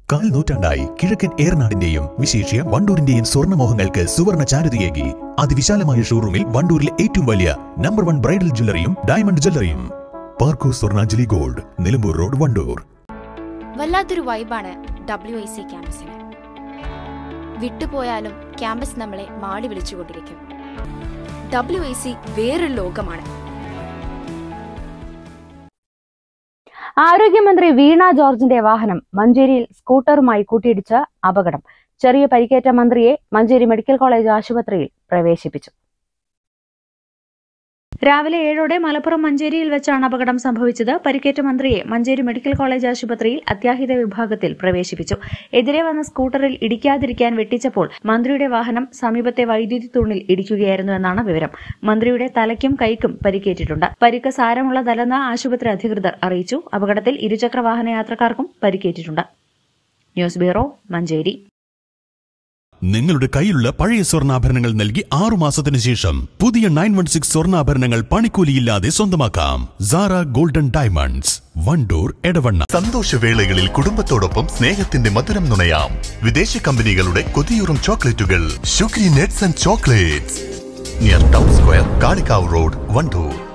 കാൽ നൂറ്റാണ്ടായി കിഴക്കൻ ഏറനാടിന്റെയും വിശേഷ്യ വണ്ടൂരിന്റെയും സ്വർണ്ണമോഹങ്ങൾക്ക് സുവർണ ചാരുതയേകി അതിവിശാലമായ ഷോറൂമിൽ വണ്ടൂരിലെ ഏറ്റവും വലിയ നമ്പർ 1 ബ്രൈഡൽ ജ്വല്ലറിയും ഡയമണ്ട് ജ്വല്ലറിയും പാർക്കോ സ്വർണ്ണാഞ്ജലി ഗോൾഡ്, നിലമ്പൂർ റോഡ്, വണ്ടൂർ. വല്ലാത്തൊരു വൈബാണ് WIC ക്യാമ്പസിന്. വിട്ടുപോയാലും ക്യാമ്പസ് നമ്മളെ മാടി വിളിച്ചുകൊണ്ടിരിക്കും. WIC വേറൊരു ലോകമാണ്. ആരോഗ്യമന്ത്രി വീണ ജോർജിന്റെ വാഹനം മഞ്ചേരിയിൽ സ്കൂട്ടറുമായി കൂട്ടിയിടിച്ച് അപകടം. ചെറിയ പരിക്കേറ്റ മന്ത്രിയെ മഞ്ചേരി മെഡിക്കൽ കോളേജ് ആശുപത്രിയിൽ പ്രവേശിപ്പിച്ചു. രാവിലെ 7ഓടെ മലപ്പുറം മഞ്ചേരിയിൽ വെച്ചാണ് അപകടം സംഭവിച്ചത്. പരിക്കേറ്റ മന്ത്രിയെ മഞ്ചേരി മെഡിക്കൽ കോളേജ് ആശുപത്രിയിൽ അത്യാഹിത വിഭാഗത്തിൽ പ്രവേശിപ്പിച്ചു. എതിരെ വന്ന സ്കൂട്ടറിൽ ഇടിക്കാതിരിക്കാൻ വെട്ടിച്ചപ്പോൾ മന്ത്രിയുടെ വാഹനം സമീപത്തെ വൈദ്യുതി തൂണിൽ ഇടിക്കുകയായിരുന്നു എന്നാണ് വിവരം. മന്ത്രിയുടെ തലയ്ക്കും കൈക്കും പരിക്കേറ്റിട്ടുണ്ട്. പരിക്ക് സാരമുള്ളതല്ലെന്ന് ആശുപത്രി അധികൃതർ അറിയിച്ചു. അപകടത്തിൽ ഇരുചക്ര വാഹന യാത്രക്കാർക്കും പരിക്കേറ്റിട്ടുണ്ട്. News bureau, Manjeri. നിങ്ങളുടെ കയ്യിലുള്ള പഴയ സ്വർണ്ണാഭരണങ്ങൾ നൽകി 6 മാസത്തിനു ശേഷം പുതിയ 916 സ്വർണ്ണാഭരണങ്ങൾ പണിക്കൂലിയില്ലാതെ സ്വന്തമാക്കാം. Zara golden diamonds, Wandoor, Edavanna. സന്തോഷവേളകളിൽ കുടുംബത്തോടൊപ്പം സ്നേഹത്തിന്റെ മധുരം നുണയാം. വിദേശ കമ്പനികളുടെ കൊതിയൂറും ചോക്ലേറ്റുകൾ. Sugary nuts and chocolates, near town square, Kalikavu road, Wandoor.